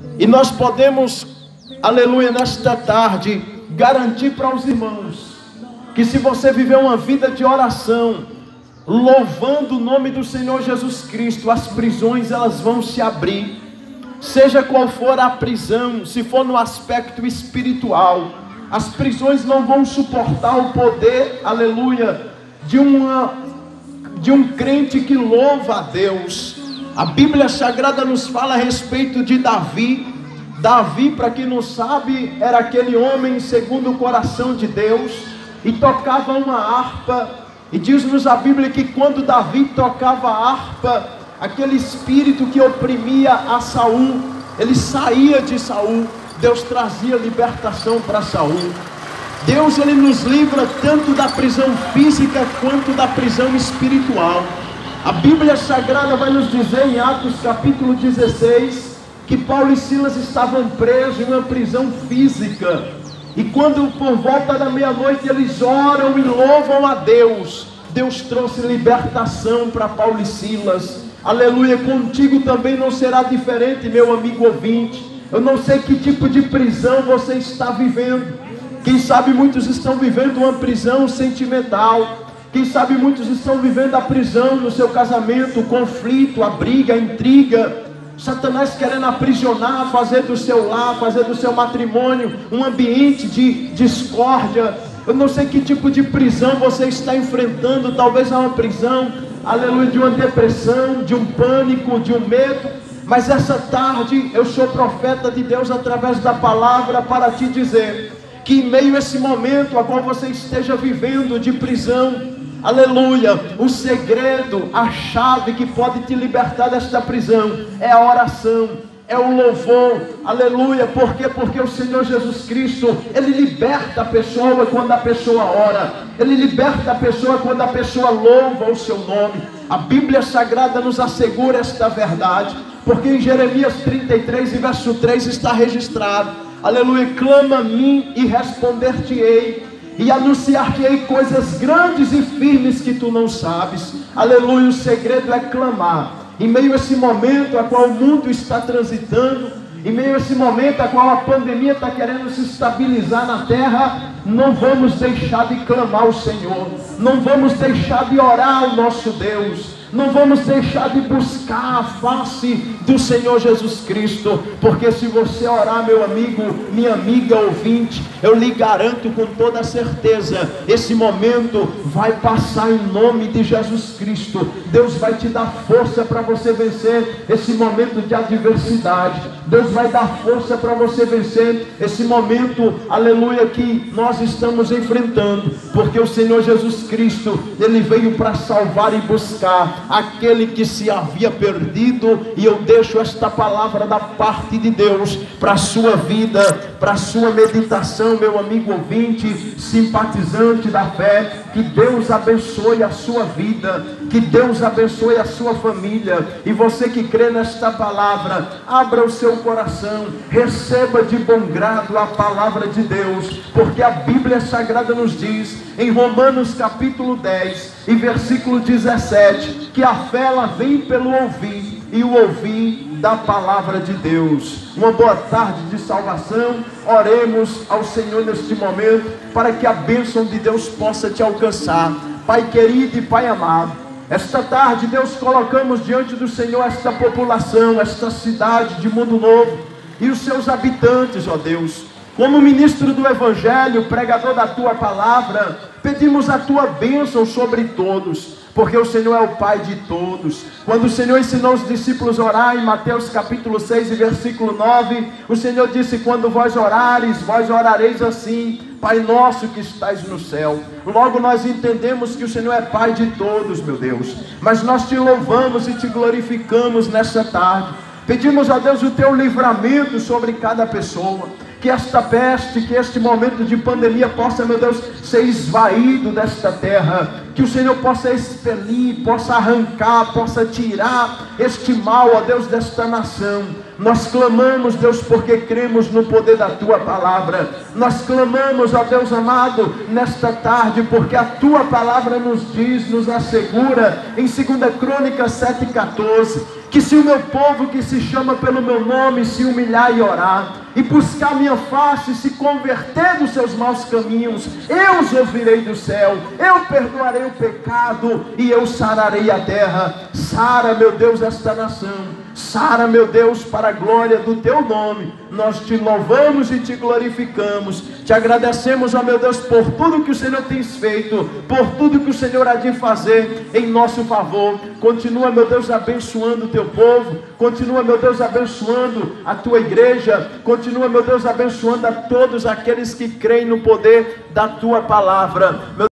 E nós podemos, aleluia, nesta tarde, garantir para os irmãos, que se você viver uma vida de oração, louvando o nome do Senhor Jesus Cristo, as prisões elas vão se abrir. Seja qual for a prisão, se for no aspecto espiritual, as prisões não vão suportar o poder, aleluia, de um crente que louva a Deus. A Bíblia Sagrada nos fala a respeito de Davi. Davi, para quem não sabe, era aquele homem segundo o coração de Deus, e tocava uma harpa, e diz-nos a Bíblia que quando Davi tocava a harpa, aquele espírito que oprimia a Saul, ele saía de Saul. Deus trazia libertação para Saul. Deus, ele nos livra tanto da prisão física quanto da prisão espiritual. A Bíblia Sagrada vai nos dizer em Atos capítulo 16, que Paulo e Silas estavam presos em uma prisão física, e quando por volta da meia-noite eles oram e louvam a Deus, Deus trouxe libertação para Paulo e Silas. Aleluia, contigo também não será diferente, meu amigo ouvinte. Eu não sei que tipo de prisão você está vivendo. Quem sabe muitos estão vivendo uma prisão sentimental. Quem sabe muitos estão vivendo a prisão no seu casamento, o conflito, a briga, a intriga. Satanás querendo aprisionar, fazer do seu lar, fazer do seu matrimônio um ambiente de discórdia. Eu não sei que tipo de prisão você está enfrentando. Talvez é uma prisão, aleluia, de uma depressão, de um pânico, de um medo. Mas essa tarde eu sou profeta de Deus através da palavra para te dizer que em meio a esse momento a qual você esteja vivendo de prisão, aleluia, o segredo, a chave que pode te libertar desta prisão é a oração, é o louvor, aleluia. Por quê? Porque o Senhor Jesus Cristo, ele liberta a pessoa quando a pessoa ora, ele liberta a pessoa quando a pessoa louva o seu nome. A Bíblia Sagrada nos assegura esta verdade, porque em Jeremias 33 e verso 3 está registrado, aleluia, clama a mim e responder-te-ei, e anunciar-te-ei coisas grandes e firmes que tu não sabes. Aleluia, o segredo é clamar. Em meio a esse momento a qual o mundo está transitando, em meio a esse momento a qual a pandemia está querendo se estabilizar na terra, não vamos deixar de clamar ao Senhor, não vamos deixar de orar ao nosso Deus, não vamos deixar de buscar a face do Senhor Jesus Cristo, porque se você orar, meu amigo, minha amiga ouvinte, eu lhe garanto com toda certeza, esse momento vai passar em nome de Jesus Cristo. Deus vai te dar força para você vencer esse momento de adversidade. Deus vai dar força para você vencer esse momento, aleluia, que nós estamos enfrentando, porque o Senhor Jesus Cristo, ele veio para salvar e buscar aquele que se havia perdido. E eu deixo esta palavra da parte de Deus para a sua vida, para a sua meditação, meu amigo ouvinte, simpatizante da fé. Que Deus abençoe a sua vida, que Deus abençoe a sua família. E você que crê nesta palavra, abra o seu coração, receba de bom grado a palavra de Deus, porque a Bíblia Sagrada nos diz em Romanos capítulo 10 e versículo 17, que a fé ela vem pelo ouvir, e o ouvir da palavra de Deus. Uma boa tarde de salvação. Oremos ao Senhor neste momento, para que a bênção de Deus possa te alcançar. Pai querido e Pai amado, esta tarde, Deus, colocamos diante do Senhor esta população, esta cidade de Mundo Novo e os seus habitantes, ó Deus. Como ministro do Evangelho, pregador da Tua palavra, pedimos a Tua bênção sobre todos, porque o Senhor é o Pai de todos. Quando o Senhor ensinou os discípulos a orar em Mateus capítulo 6 e versículo 9, o Senhor disse: quando vós orareis, vós orareis assim: Pai nosso que estais no céu. Logo nós entendemos que o Senhor é Pai de todos, meu Deus. Mas nós te louvamos e te glorificamos nessa tarde. Pedimos a Deus o teu livramento sobre cada pessoa. Que esta peste, que este momento de pandemia possa, meu Deus, ser esvaído desta terra. Que o Senhor possa expelir, possa arrancar, possa tirar este mal, ó Deus, desta nação. Nós clamamos, Deus, porque cremos no poder da Tua palavra. Nós clamamos, ó Deus amado, nesta tarde, porque a Tua palavra nos diz, nos assegura, em 2 Crônicas 7,14, que se o meu povo que se chama pelo meu nome se humilhar e orar, e buscar minha face, se converter dos seus maus caminhos, eu os ouvirei do céu, eu perdoarei o pecado, e eu sararei a terra. Sara, meu Deus, esta nação. Sara, meu Deus, para a glória do teu nome. Nós te louvamos e te glorificamos. Te agradecemos, ó meu Deus, por tudo que o Senhor tem feito, por tudo que o Senhor há de fazer em nosso favor. Continua, meu Deus, abençoando o teu povo. Continua, meu Deus, abençoando a tua igreja. Continua, meu Deus, abençoando a todos aqueles que creem no poder da tua palavra.